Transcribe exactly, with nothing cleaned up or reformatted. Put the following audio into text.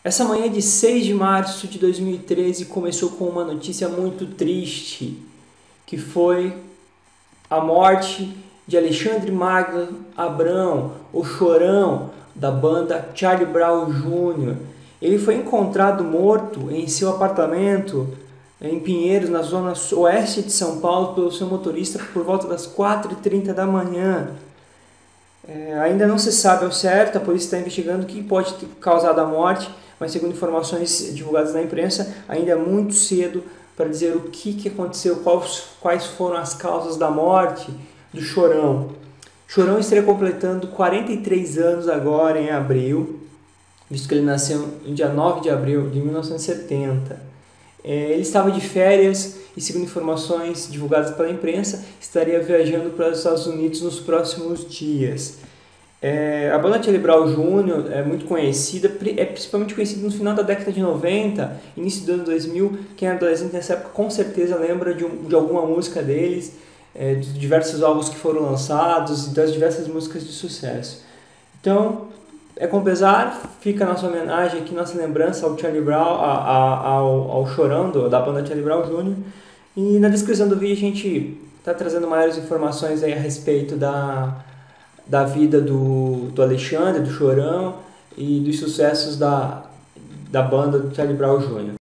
Essa manhã de seis de março de dois mil e treze começou com uma notícia muito triste, que foi a morte de Alexandre Magno Abrão, o Chorão, da banda Charlie Brown Júnior Ele foi encontrado morto em seu apartamento em Pinheiros, na zona oeste de São Paulo, pelo seu motorista por volta das quatro e trinta da manhã. É, ainda não se sabe ao certo, a polícia está investigando o que pode ter causado a morte, mas segundo informações divulgadas na imprensa, ainda é muito cedo para dizer o que, que aconteceu, quais, quais foram as causas da morte do Chorão. Chorão estaria completando quarenta e três anos agora em abril, visto que ele nasceu no dia nove de abril de mil novecentos e setenta. É, ele estava de férias e, segundo informações divulgadas pela imprensa, estaria viajando para os Estados Unidos nos próximos dias. É, a banda Charlie Brown Júnior é muito conhecida, é principalmente conhecida no final da década de noventa, início do ano dois mil. Quem é adolescente nessa época com certeza lembra de, um, de alguma música deles, é, de diversos álbuns que foram lançados e das diversas músicas de sucesso. Então, é com pesar, fica a nossa homenagem aqui, nossa lembrança ao Charlie Brown, a, a, ao, ao Chorão do, da banda Charlie Brown Júnior E na descrição do vídeo a gente está trazendo maiores informações aí a respeito da, da vida do, do Alexandre, do Chorão e dos sucessos da, da banda do Charlie Brown Júnior